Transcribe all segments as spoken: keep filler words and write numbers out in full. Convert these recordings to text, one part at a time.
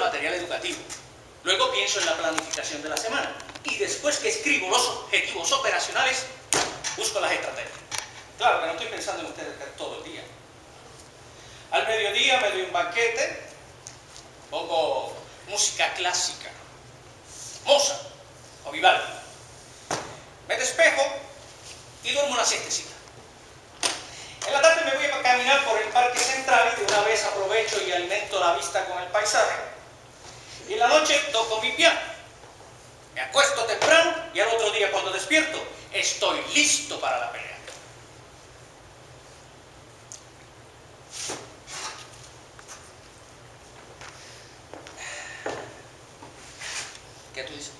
material educativo. Luego pienso en la planificación de la semana. Y después que escribo los objetivos operacionales, busco las estrategias. Claro que no estoy pensando en ustedes todo el día. Al mediodía me doy un banquete, pongo música clásica, Mozart o Vivaldi. Me despejo y duermo una siestecita. En la tarde me voy a caminar por el parque central y de una vez aprovecho y alimento la vista con el paisaje. Y en la noche toco mi piano. Me acuesto temprano y al otro día cuando despierto estoy listo para la pelea. ¿Qué tú dices?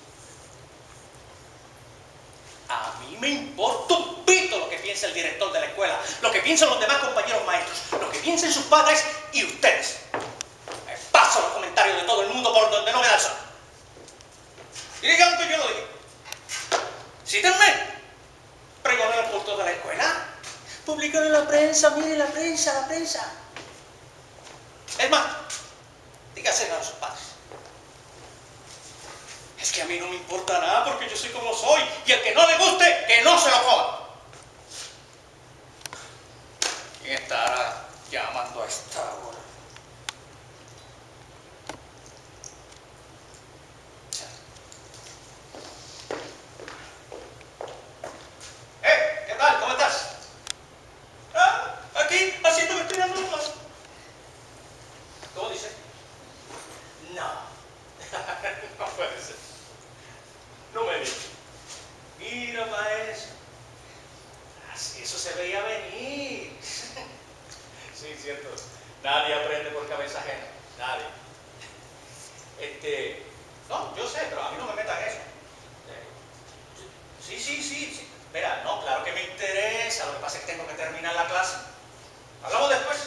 A mí me importa un pito lo que piensa el director de la escuela, lo que piensan los demás compañeros maestros, lo que piensen sus padres y ustedes. Me paso los comentarios de todo el mundo por donde no me da el sol. Y digan que yo lo dije. Cítenme. Pregonen por toda la escuela. Publican en la prensa, miren la prensa, la prensa. Es más, dígaselo a sus padres. Es que a mí no me importa nada porque yo soy como soy. Y el que no le guste, que no se lo coma. ¿Quién estará llamando a esta hora? ¡Eh! ¿Qué tal? ¿Cómo estás? Ah, aquí, haciéndome estoy dando un paso. ¿Cómo dice? No. No puede ser. No me digas. Mira, maestro. Así eso se veía venir. Sí, cierto. Nadie aprende por cabeza ajena. Nadie. Este. No, yo sé, pero a mí no me metan eso. Sí, sí, sí, sí. Mira, no, claro que me interesa. Lo que pasa es que tengo que terminar la clase. Hablamos después.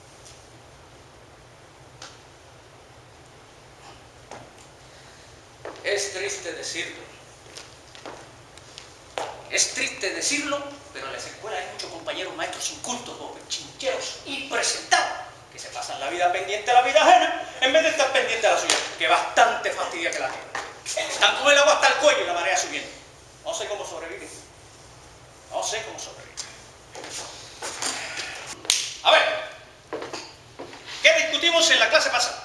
Es triste decirlo. Es triste decirlo, pero en las escuelas hay muchos compañeros maestros incultos o chincheros impresentados que se pasan la vida pendiente a la vida ajena en vez de estar pendiente a la suya, que bastante fastidia que la tienen. Están con el agua hasta el cuello y la marea subiendo. No sé cómo sobreviven. No sé cómo sobreviven. A ver, ¿qué discutimos en la clase pasada?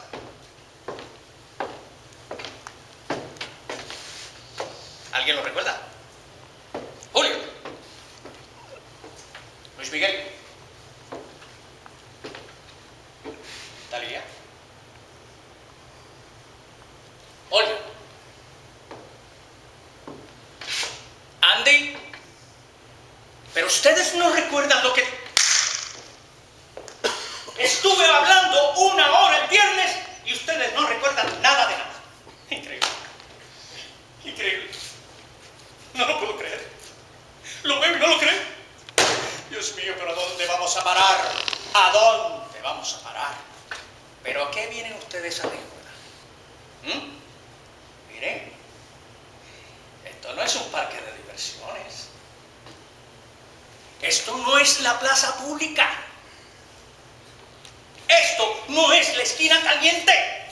¿Alguien lo recuerda? Julio. Luis Miguel. Talía. Olga. Andy. Pero ustedes no recuerdan lo que... Estuve hablando una hora el viernes y ustedes no recuerdan nada de nada. Increíble. Increíble. No lo puedo creer. Lo veo y no lo creo. Dios mío, pero ¿a dónde vamos a parar? ¿A dónde vamos a parar? ¿Pero a qué vienen ustedes a la escuela? ¿Mm? Miren, esto no es un parque de diversiones. Esto no es la plaza pública. Esto no es la esquina caliente.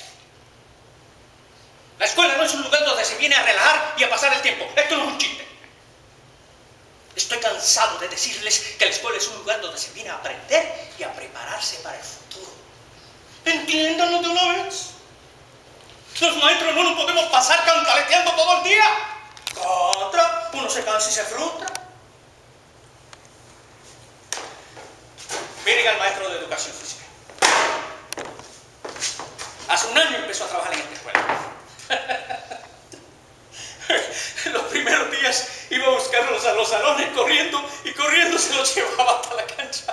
La escuela no es un lugar donde se viene a relajar y a pasar el tiempo. Esto no es un chiste. Estoy cansado de decirles que la escuela es un lugar donde se viene a aprender y a prepararse para el futuro. Entiéndanlo de una vez. Los maestros no nos podemos pasar cancaleteando todo el día. Contra, uno se cansa y se frustra. Miren al maestro de educación física. Hace un año empezó a trabajar en esta escuela. Los primeros días iba a buscarlos a los salones corriendo y corriendo se los llevaba hasta la cancha.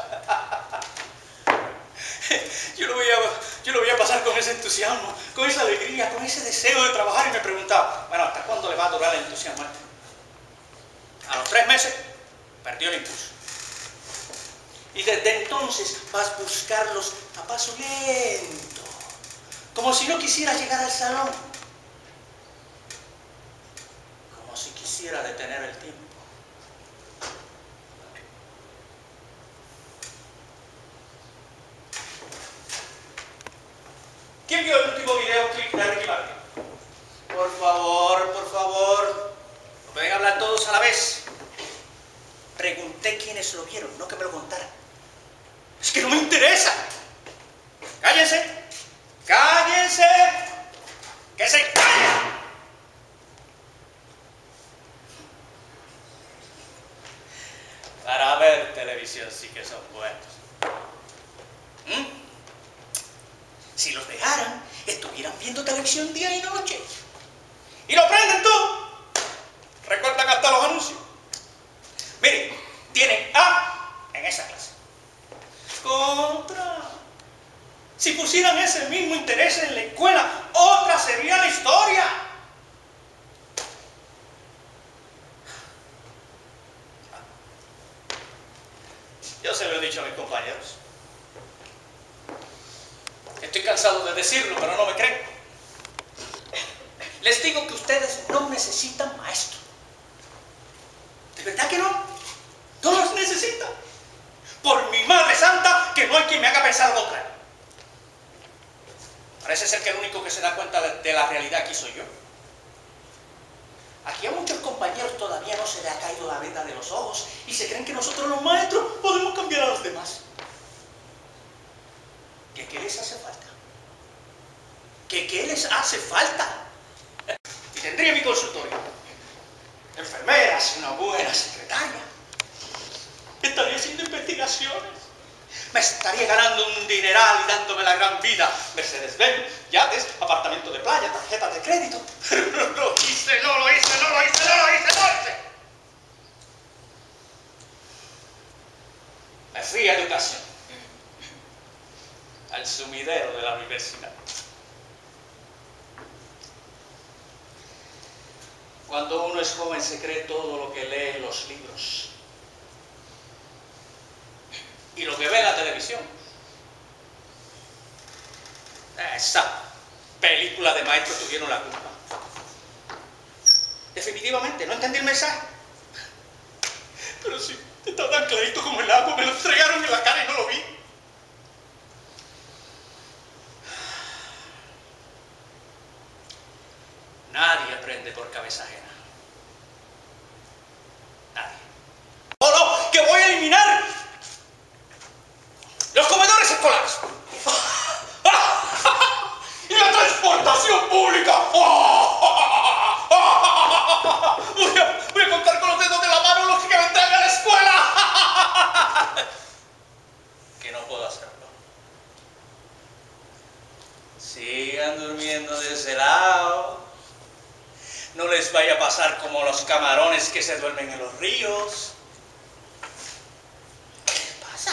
Yo lo veía, yo lo veía pasar con ese entusiasmo, con esa alegría, con ese deseo de trabajar y me preguntaba, bueno, ¿hasta cuándo le va a durar el entusiasmo a este? A los tres meses perdió el impulso. Y desde entonces vas a buscarlos a paso lento, como si no quisiera llegar al salón, como si quisiera detener el tiempo. ¿Quién vio el último video clip de Ricky Martin? Por favor, por favor. No pueden hablar todos a la vez. Pregunté quiénes lo vieron, no que me lo contaran. Es que no me interesa. Cállense. Cállense. Que se callen. Para ver televisión sí que son buenos. ¿Mm? Si los dejaran, estuvieran viendo televisión día y noche. Y lo prenden todo. Recuerdan hasta los anuncios. Miren, tienen A en esa clase. Contra. Si pusieran ese mismo interés en la escuela, otra sería la historia. Yo se lo he dicho a mis compañeros. Estoy cansado de decirlo, pero no me creen. Les digo que ustedes no necesitan maestro. ¿De verdad que no? No los necesitan. Por mi madre santa, que no hay quien me haga pensar lo contrario. Parece ser que el único que se da cuenta de, de la realidad aquí soy yo. Aquí a muchos compañeros todavía no se les ha caído la venda de los ojos y se creen que nosotros los maestros podemos cambiar a los demás. ¿Que qué les hace falta? ¿Que qué les hace falta? Y tendría mi consultorio. Enfermeras, una buena secretaria. Estaría haciendo investigaciones. Me estaría ganando un dineral y dándome la gran vida. Mercedes-Benz, yates, apartamento de playa, tarjetas de crédito. Pero no lo hice, no lo hice, no lo hice, no lo hice, no lo hice. Me fui a educación. Al sumidero de la universidad. Cuando uno es joven se cree todo lo que lee en los libros y lo que ve en la televisión. Esa película de maestros tuvieron la culpa. Definitivamente, no entendí el mensaje. Pero sí, está tan clarito como el agua, me lo estrellaron en la cara y no lo vi. Nadie aprende por cabeza ajena. Nadie. ¡Oh, no! ¡Que voy a eliminar los comedores escolares! ¡Y la transportación pública! Voy a, voy a contar con los dedos de la mano los que vendrán a la escuela. Que no puedo hacerlo. Sigan durmiendo de ese lado. No les vaya a pasar como los camarones que se duermen en los ríos. ¿Qué les pasa?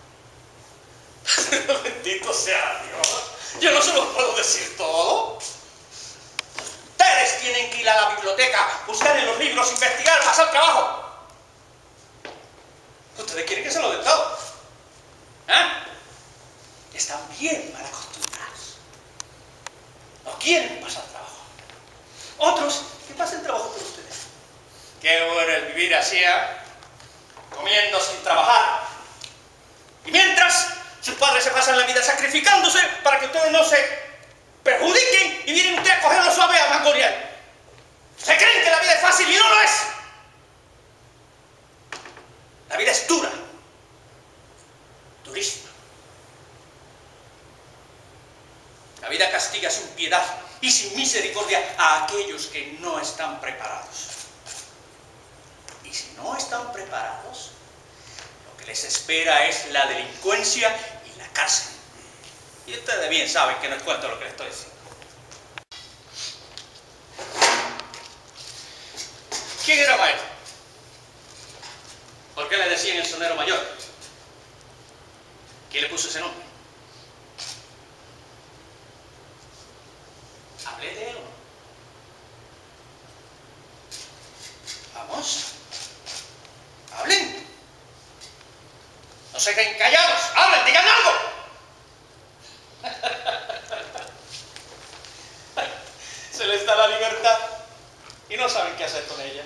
Bendito sea Dios. Yo no se los puedo decir todo. Ustedes tienen que ir a la biblioteca, buscar en los libros, investigar, pasar trabajo. Ustedes quieren que se lo den todo. ¿Eh? Están bien mal acostumbrados. No quieren pasar trabajo. Otros que pasen trabajo por ustedes. Qué bueno es vivir así, ¿eh? Comiendo sin trabajar. Y mientras, sus padres se pasan la vida sacrificándose para que ustedes no se perjudiquen y vienen ustedes a cogerlo suave a mangonear. Se creen que la vida es fácil y no lo es. La vida es dura. Durísima. La vida castiga sin piedad y sin misericordia a aquellos que no están preparados. Y si no están preparados, lo que les espera es la delincuencia y la cárcel. Y ustedes bien saben que no es cuento lo que les estoy diciendo. ¿Quién era maestro? ¿Por qué le decían el sonero mayor? ¿Quién le puso ese nombre? Hablé de él. Vamos. Hablen. No se queden callados. Hablen, digan algo. Se les da la libertad y no saben qué hacer con ella.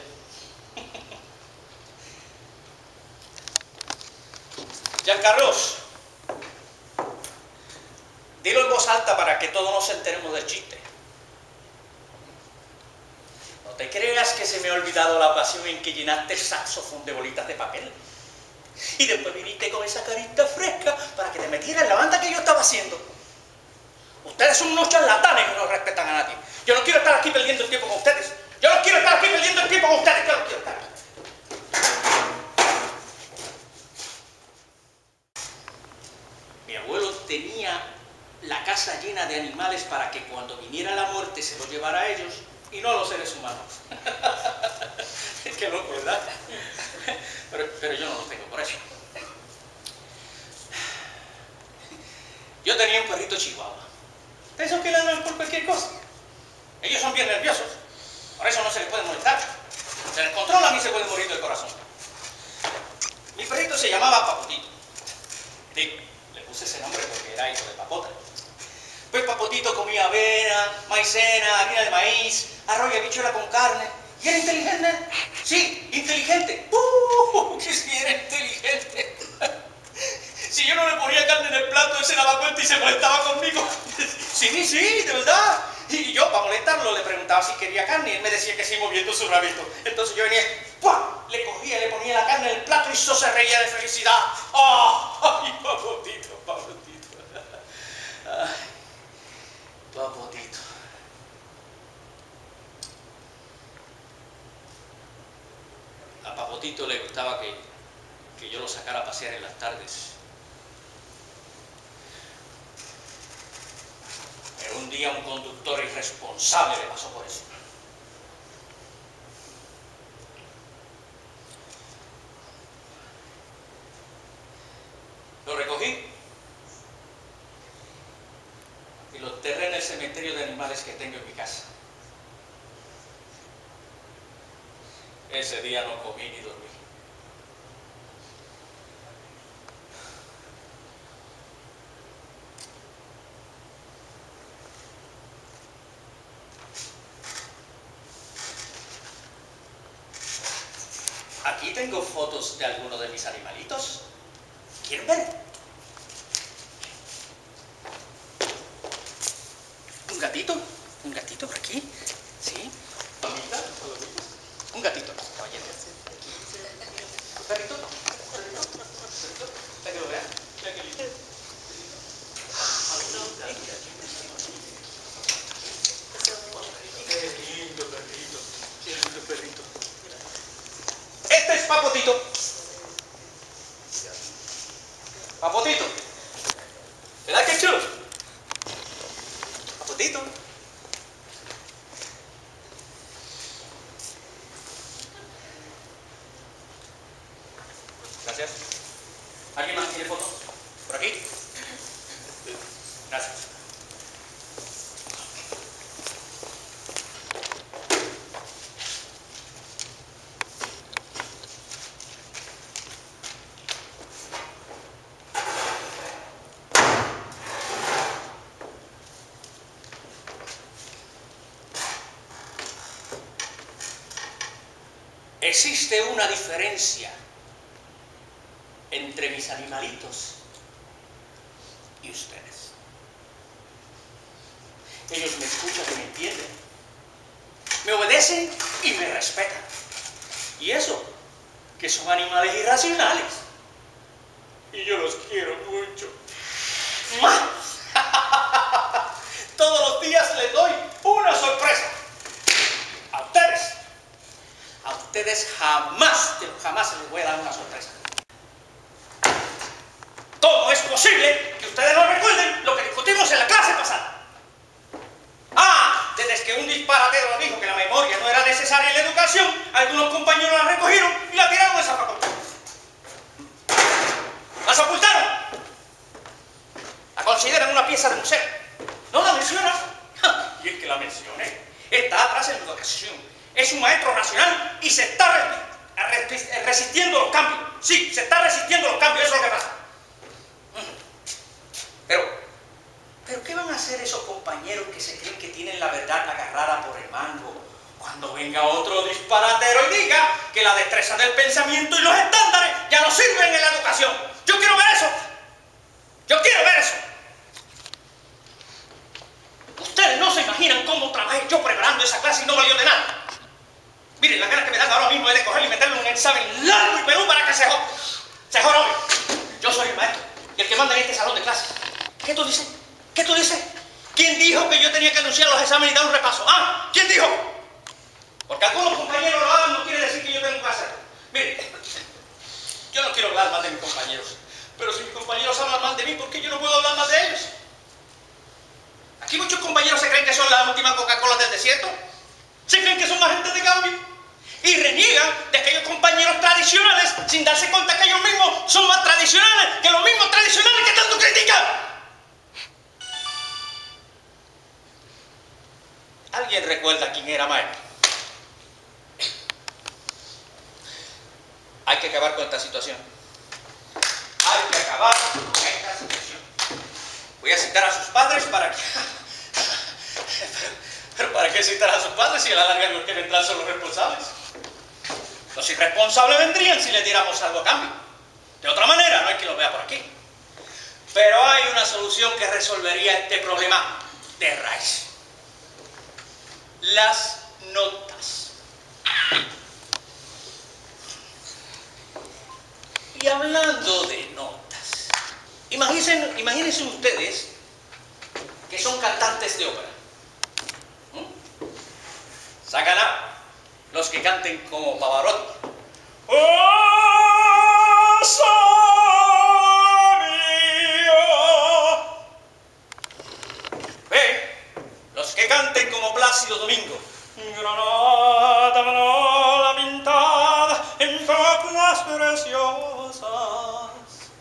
Giancarlos, dilo en voz alta para para que todos nos enteremos del chiste. No te creas que se me ha olvidado la ocasión en que llenaste el saxofón de bolitas de papel. Y después viniste con esa carita fresca para que te metieras en la banda que yo estaba haciendo. Ustedes son unos charlatanes que no respetan a nadie. Yo no quiero estar aquí perdiendo el tiempo con ustedes. Yo no quiero estar aquí perdiendo el tiempo con ustedes. Yo no quiero estar aquí. Mi abuelo tenía la casa llena de animales para que cuando viniera la muerte se los llevara a ellos y no a los seres humanos. Qué loco, ¿verdad? Pero, pero yo no los tengo por eso. Yo tenía un perrito chihuahua. De esos que ladran por cualquier cosa. Ellos son bien nerviosos. Por eso no se les puede molestar. Se les controlan y se pueden morir del corazón. Mi perrito se llamaba Papotito. Digo, le puse ese nombre porque era hijo de papota. Pues Papotito comía avena, maicena, harina de maíz, arroz y habichuela con carne. ¿Y era inteligente? Sí, inteligente. ¡Uh! ¡Que sí era inteligente! Si yo no le ponía carne en el plato, él se daba cuenta y se molestaba conmigo. Sí, sí, de verdad. Y yo, para molestarlo, le preguntaba si quería carne y él me decía que sí, moviendo su rabito. Entonces yo venía, ¡pua! Le cogía, le ponía la carne en el plato y eso se reía de felicidad. ¡Oh! ¡Ay, Papotito, Papotito! Ay, Papotito. A Papotito le gustaba que, que yo lo sacara a pasear en las tardes. Pero un día un conductor irresponsable le pasó por encima. Lo recogí y lo enterré en el cementerio de animales que tengo en mi casa. Ese día no comí ni dormí. Aquí tengo fotos de algunos de mis animalitos. ¿Quieren ver? ¿Un gatito? ¿Un gatito por aquí? ¿Sí? ¿Palomita? ¿Palomita? Un gatito. Oye, ¿un perrito? ¿Un perrito? ¿Un perrito? ¿Para que lo vean? Mira qué lindo. Qué lindo perrito. Qué lindo perrito. Este es Papotito. Papotito. ¿Verdad que chulo? Papotito. Gracias. ¿Alguien más tiene fotos? ¿Por aquí? Gracias. Existe una diferencia entre mis animalitos y ustedes. Ellos me escuchan y me entienden, me obedecen y me respetan. Y eso, que son animales irracionales. Y yo los quiero mucho. ¡Más! Todos los días les doy una sorpresa. A ustedes. A ustedes jamás, jamás les voy a dar una sorpresa. ¿Cómo es posible que ustedes no recuerden lo que discutimos en la clase pasada? Ah, desde que un disparatero dijo que la memoria no era necesaria en la educación, algunos compañeros la recogieron y la tiraron en esa facultad. La sepultaron. La consideran una pieza de museo. ¿No la mencionan? Y es que la mencioné. Está atrás en la educación. Es un maestro nacional y se está resistiendo los cambios. Sí, se está resistiendo los cambios, eso es lo que pasa. Pero, pero ¿qué van a hacer esos compañeros que se creen que tienen la verdad agarrada por el mango cuando venga otro disparatero y diga que la destreza del pensamiento y los estándares ya no sirven en la educación? Yo quiero ver eso. Yo quiero ver eso. trabajé yo preparando esa clase y no valió de nada. Miren, las ganas que me dan ahora mismo es de cogerle y meterle un examen largo y pelú para que se jode. Se jorobe. Yo soy el maestro y el que manda en este salón de clases. ¿Qué tú dices? ¿Qué tú dices? ¿Quién dijo que yo tenía que anunciar los exámenes y dar un repaso? ¿Ah? ¿Quién dijo? Porque algunos compañeros lo hagan no quiere decir que yo tengo que hacerlo. Miren, yo no quiero hablar más de mis compañeros, pero si mis compañeros hablan mal de mí, ¿por qué yo no puedo hablar más de ellos? Aquí muchos compañeros se creen que son la última Coca-Cola del desierto. Se creen que son agentes de cambio. Y reniegan de aquellos compañeros tradicionales sin darse cuenta que ellos mismos son más tradicionales que los mismos tradicionales que tanto critican. ¿Alguien recuerda quién era Maestro? Hay que acabar con esta situación. Hay que acabar con esta situación. Voy a citar a sus padres para que... pero, pero ¿para qué citar a sus padres si a la larga los que vendrán son los responsables? Los irresponsables vendrían si les diéramos algo a cambio. De otra manera, no hay quien los vea por aquí. Pero hay una solución que resolvería este problema de raíz. Las notas. Y hablando de notas, imagínense, imagínense ustedes que son cantantes de ópera. ¿Mm? Sacan a los que canten como Pavarotti. ¡Oh, ve, los que canten como Plácido Domingo. Granada, Manola pintada en coplas preciosas.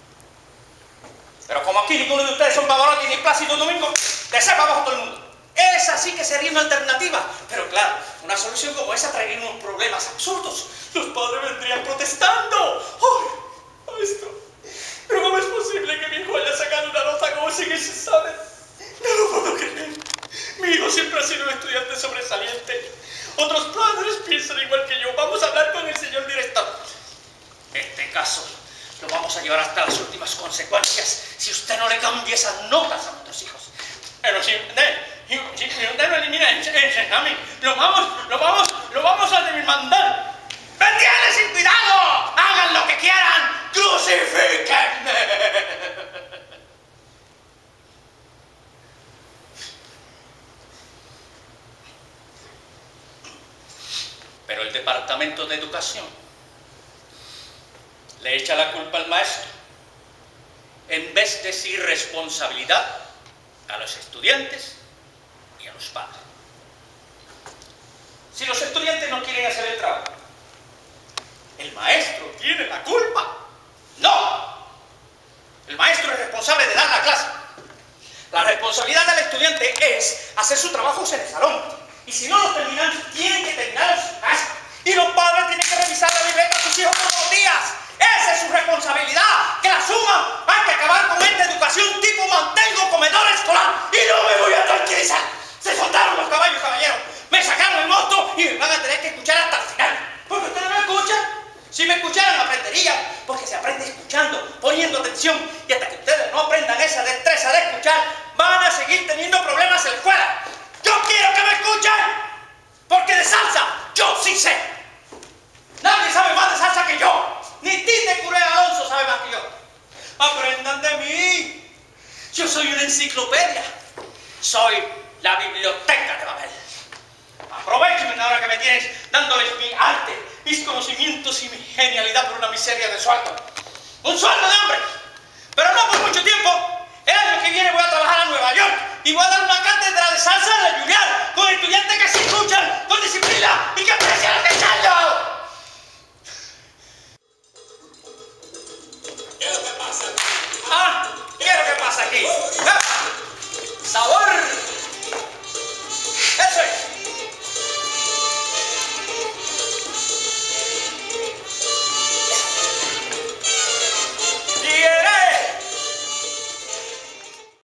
Pero como aquí ninguno de ustedes son Pavarotti ni Plácido Domingo, que sepa bajo todo el mundo. Esa sí que sería una alternativa. Pero claro, una solución como esa traería unos problemas absurdos. Los padres vendrían protestando. ¡Ay, maestro! ¿Pero cómo es posible que mi hijo haya sacado una nota como si que se sabe? No lo puedo creer. Mi hijo siempre ha sido un estudiante sobresaliente. Otros padres piensan igual que yo. Vamos a hablar con el señor director. Este caso lo vamos a llevar hasta las últimas consecuencias si usted no le cambia esas notas a nuestros hijos. Pero si usted, si, si usted no elimina ese examen, lo vamos, lo vamos, lo vamos a demandar. ¡Me tiene sin cuidado! ¡Hagan lo que quieran! ¡Crucifíquenme! Pero el Departamento de Educación le echa la culpa al maestro en vez de decir responsabilidad a los estudiantes y a los padres. Si los estudiantes no quieren hacer el trabajo, ¿el maestro tiene la culpa? ¡No! El maestro es responsable de dar la clase. La responsabilidad del estudiante es hacer sus trabajos en el salón. Y si no los terminan, tienen que terminar en su casa. Y los padres tienen que revisar la libreta a sus hijos todos los días. Esa es su responsabilidad. Que la suman. Hay que acabar con esta educación tipo mantengo comedor escolar. Y no me voy a tranquilizar. Se soltaron los caballos, caballeros. Me sacaron el mosto y me van a tener que escuchar hasta el final. Porque ustedes no me escuchan. Si me escucharan, aprenderían. Porque se aprende escuchando, poniendo atención. Y hasta que ustedes no aprendan esa destreza de escuchar, van a seguir teniendo problemas en la escuela. Yo quiero que me escuchen. Porque de salsa, yo sí sé. Nadie sabe más de salsa que yo. Ni Tite Curé Alonso sabe más que yo. Aprendan de mí. Yo soy una enciclopedia. Soy la biblioteca de Babel. Aprovechen ahora que me tienes dándoles mi arte, mis conocimientos y mi genialidad por una miseria de sueldo. Un sueldo de hambre. Pero no por mucho tiempo. El año que viene voy a trabajar a Nueva York y voy a dar una cátedra de salsa